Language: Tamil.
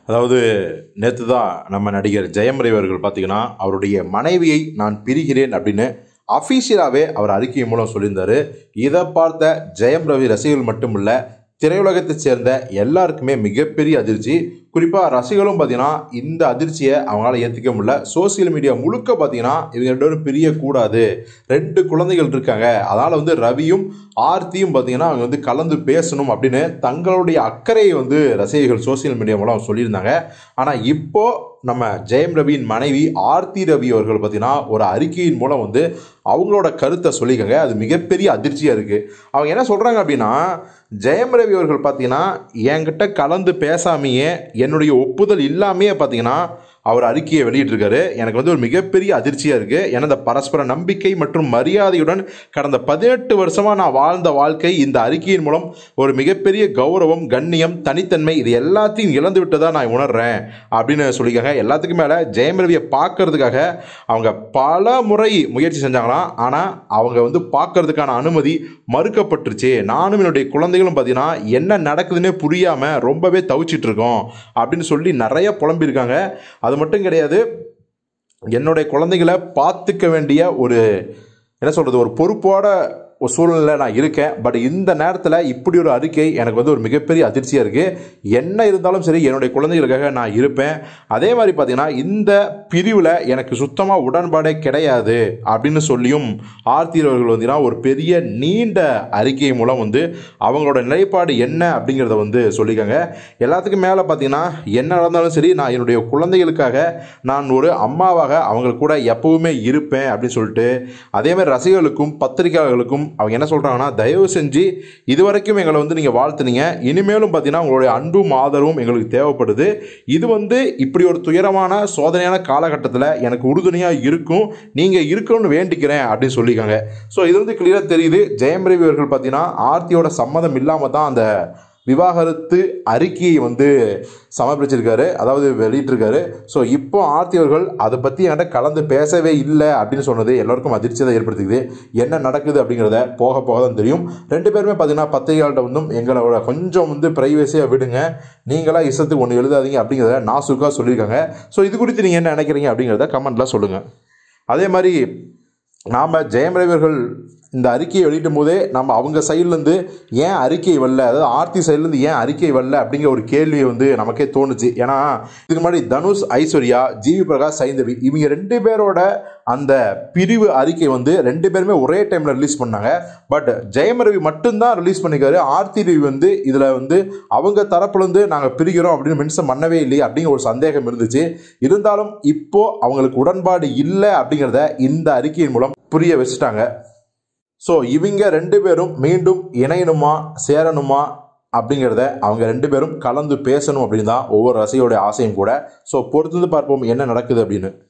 அதாவது நேற்று தான் நம்ம நடிகர் ஜெயம் ரவி அவர்கள் பார்த்தீங்கன்னா அவருடைய மனைவியை நான் பிரிகிறேன் அப்படின்னு அஃபீஷியலாகவே அவர் அறிக்கை மூலம் சொல்லியிருந்தார். இதை பார்த்த ஜெயம் ரவி ரசிகர்கள் மட்டுமில்ல, திரையுலகத்தை சேர்ந்த எல்லாருக்குமே மிகப்பெரிய அதிர்ச்சி. குறிப்பாக ரசிகர்களும் பார்த்தீங்கன்னா இந்த அதிர்ச்சியை அவங்களால ஏற்றுக்க முடியல. சோசியல் மீடியா முழுக்க பார்த்தீங்கன்னா இவங்க 2 பேரும் பிரியக்கூடாது, 2 குழந்தைகள் இருக்காங்க, அதனால் ரவியும் ஆர்த்தியும் பார்த்தீங்கன்னா அவங்க கலந்து பேசணும் அப்படின்னு தங்களுடைய அக்கறையை ரசிகர்கள் சோசியல் மீடியா மூலம் சொல்லியிருந்தாங்க. ஆனால் இப்போது நம்ம ஜெயம் ரவியின் மனைவி ஆர்த்தி ரவி அவர்கள் பார்த்தீங்கன்னா ஒரு அறிக்கையின் மூலம் அவங்களோட கருத்தை சொல்லிக்கங்க. அது மிகப்பெரிய அதிர்ச்சியாக இருக்குது. அவங்க என்ன சொல்கிறாங்க அப்படின்னா, ஜெயம் ரவி அவர்கள் பார்த்தீங்கன்னா என்கிட்ட கலந்து பேசாமையே என்னுடைய ஒப்புதல் இல்லாமையே பார்த்தீங்கன்னா அவர் அறிக்கையை வெளியிட்டிருக்காரு. எனக்கு ஒரு மிகப்பெரிய அதிர்ச்சியாக இருக்குது. ஏன்னா இந்த பரஸ்பர நம்பிக்கை மற்றும் மரியாதையுடன் கடந்த 18 வருஷமாக நான் வாழ்ந்த வாழ்க்கை இந்த அறிக்கையின் மூலம் ஒரு மிகப்பெரிய கௌரவம், கண்ணியம், தனித்தன்மை இது எல்லாத்தையும் இழந்து விட்டதாக நான் உணர்றேன் அப்படின்னு சொல்லிக்காங்க. எல்லாத்துக்கும் மேலே ஜெயம் ரவியை பார்க்கறதுக்காக அவங்க பல முறை முயற்சி செஞ்சாங்களாம். ஆனால் அவங்க பார்க்கறதுக்கான அனுமதி மறுக்கப்பட்டுருச்சு. நானும் என்னுடைய குழந்தைகளும் பார்த்தீங்கன்னா என்ன நடக்குதுன்னே புரியாமல் ரொம்பவே தவிச்சிட்டு இருக்கோம் அப்படின்னு சொல்லி நிறைய புலம்பியிருக்காங்க. அது மட்டும் கிடையாது, என்னுடைய குழந்தைகளை பார்த்துக்க வேண்டிய ஒரு ஒரு பொறுப்போட ஒரு சூழ்நிலை நான் இருக்கேன். பட் இந்த நேரத்தில் இப்படி ஒரு அறிக்கை எனக்கு ஒரு மிகப்பெரிய அதிர்ச்சியாக இருக்குது. என்ன இருந்தாலும் சரி என்னுடைய குழந்தைகளுக்காக நான் இருப்பேன். அதே மாதிரி பார்த்தீங்கன்னா இந்த பிரிவில் எனக்கு சுத்தமாக உடன்பாடே கிடையாது அப்படின்னு சொல்லியும் ஆர்த்தி அவர்கள் ஒரு பெரிய நீண்ட அறிக்கை மூலம் அவங்களோட நிலைப்பாடு என்ன அப்படிங்கிறத சொல்லிக்காங்க. எல்லாத்துக்கும் மேலே பார்த்தீங்கன்னா என்ன நடந்தாலும் சரி நான் என்னுடைய குழந்தைகளுக்காக நான் ஒரு அம்மாவாக அவங்க கூட எப்பவுமே இருப்பேன் அப்படின்னு சொல்லிட்டு, அதே மாதிரி ரசிகர்களுக்கும் பத்திரிகையாளர்களுக்கும் அவங்க என்ன சொல்றாங்கன்னா, தயவு செஞ்சு இதுவரைக்கும் எங்களை நீங்கள் வாழ்த்துனீங்க, இனிமேலும் பார்த்தீங்கன்னா உங்களுடைய அன்பும் ஆதரவும் எங்களுக்கு தேவைப்படுது. இது இப்படி ஒரு துயரமான சோதனையான காலகட்டத்தில் எனக்கு உறுதுணையாக இருக்கும், நீங்கள் இருக்கணும்னு வேண்டிக்கிறேன் அப்படின்னு சொல்லியிருக்காங்க. ஸோ இது கிளியராக தெரியுது, ஜெயம் ரவி அவர்கள் பார்த்தீங்கன்னா ஆர்த்தியோட சம்மதம் இல்லாமல் தான் அந்த விவாகரத்து அறிக்கையை சமர்ப்பிச்சிருக்காரு, அதாவது வெளியிட்டிருக்காரு. ஸோ இப்போ ஆர்த்தி அவர்கள் அதை பற்றி என்கிட்ட கலந்து பேசவே இல்லை அப்படின்னு சொன்னது எல்லாருக்கும் அதிர்ச்சி தான் ஏற்படுத்திக்குது. என்ன நடக்குது அப்படிங்கிறத போக போக தான் தெரியும். 2 பேருமே பார்த்தீங்கன்னா பத்திரிகையாளர்கிட்ட எங்களோட கொஞ்சம் ப்ரைவசியாக விடுங்க, நீங்களாம் இஷ்டத்துக்கு ஒன்று எழுதாதீங்க அப்படிங்கிறத நாசுக்காக சொல்லியிருக்காங்க. ஸோ இது குறித்து நீங்கள் என்ன நினைக்கிறீங்க அப்படிங்கிறத கமெண்ட்டில் சொல்லுங்கள். அதே மாதிரி நாம் ஜெயம் ரவி அவர்கள் இந்த அறிக்கையை வெளியிடும் போதே நம்ம அவங்க சைட்லேருந்து ஏன் அறிக்கை வரல, அதாவது ஆர்த்தி சைட்லேருந்து ஏன் அறிக்கை வரல அப்படிங்கிற ஒரு கேள்வி நமக்கே தோணுச்சு. ஏன்னா இதுக்கு முன்னாடி தனுஷ், ஐஸ்வர்யா, ஜிவி பிரகாஷ், சைந்தவி இவங்க 2 பேரோட அந்த பிரிவு அறிக்கை 2 பேருமே ஒரே டைமில் ரிலீஸ் பண்ணாங்க. பட் ஜெயம் ரவி மட்டும்தான் ரிலீஸ் பண்ணிக்காரு. ஆர்த்தி ரவி இதில் அவங்க தரப்புலேருந்து நாங்கள் பிரிக்கிறோம் அப்படின்னு மென்ஷன் பண்ணவே இல்லையே அப்படிங்கிற ஒரு சந்தேகம் இருந்துச்சு. இருந்தாலும் இப்போ அவங்களுக்கு உடன்பாடு இல்லை அப்படிங்கிறத இந்த அறிக்கையின் மூலம் புரிய வச்சுட்டாங்க. ஸோ இவங்க 2 பேரும் மீண்டும் இணையணுமா சேரணுமா அப்படிங்கிறத அவங்க 2 பேரும் கலந்து பேசணும் அப்படின்னு தான் ஒவ்வொரு ரசிகருடைய ஆசையும் கூட. ஸோ பொறுத்து பார்ப்போம் என்ன நடக்குது அப்படின்னு.